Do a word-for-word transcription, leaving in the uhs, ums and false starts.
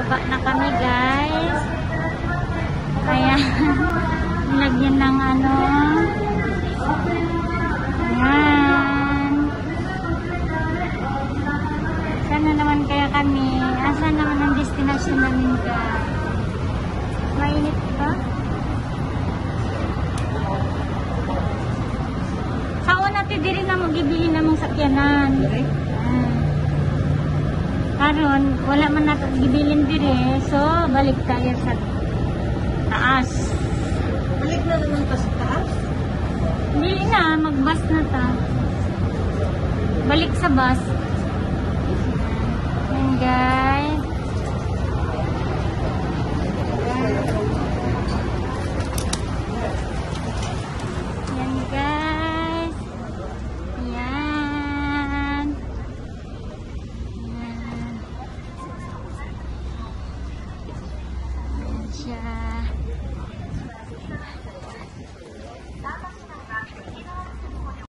Bababa na kami, guys. Kaya, nilagyan ng ano. Ayan. Sana naman kaya kami. Asan naman ang destination namin, guys? Mainit ba? Sa una, tidiri na magibili na mong sakyanan. Karon, wala man nato gibilin dire, so balik tayo sa taas. Balik na naman pa sa taas? Hindi na, mag-bus na ta. Balik sa bus. Ayan, guys. Ayan, guys. Ayan. Ayan. Ayan siya.